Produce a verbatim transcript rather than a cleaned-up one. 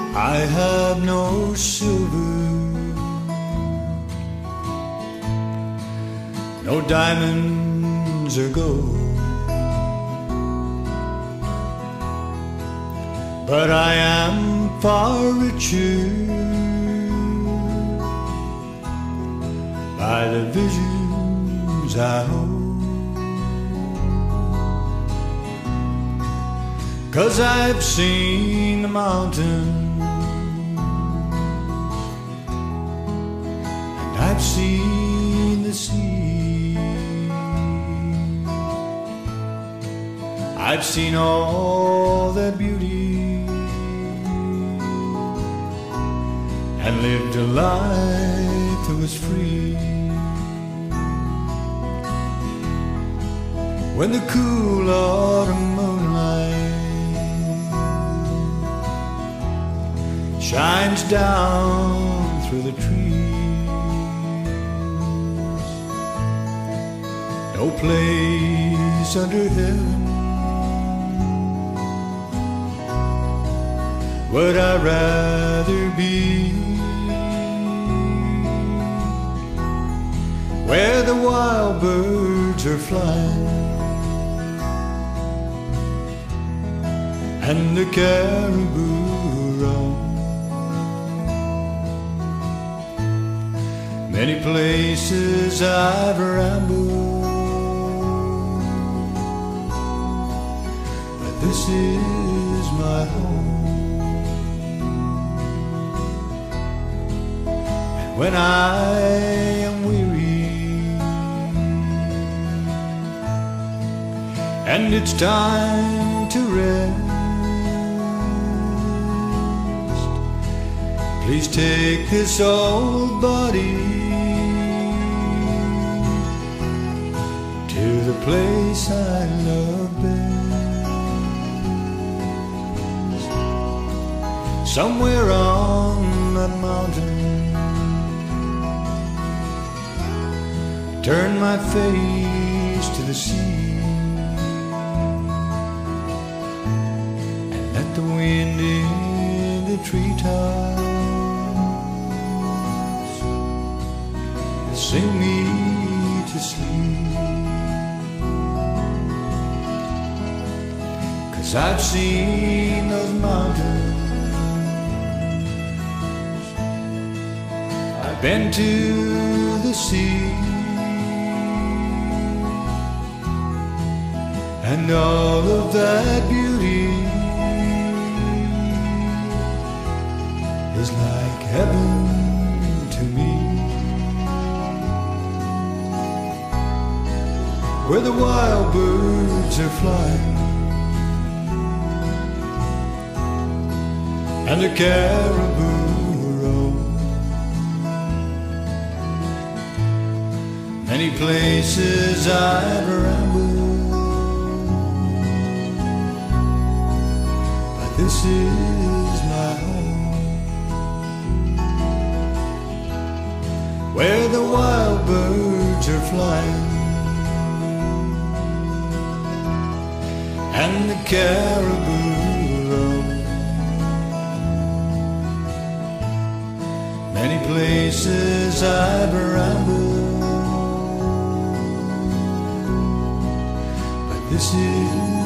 I have no silver, no diamonds or gold, but I am far richer by the visions I hold. 'Cause I've seen the mountains, and I've seen the sea. I've seen all their beauty and lived a life that was free. When the cool autumn moonlight shines down through the trees, no place under heaven would I rather be, where the wild birds are flying and the caribou roam. Many places I've rambled, but this is my home. And when I am weary and it's time to rest, please take this old body to the place I love best, somewhere on that mountain. Turn my face to the sea and let the wind in the treetops sing me to sleep. 'Cause I've seen those mountains, I've been to the sea, and all of that beauty is like heaven to me, where the wild birds are flying and the caribou roam. Many places I've rambled, but this is my home, where the wild birds are flying and the caribou roam. Many places I've rambled, but this is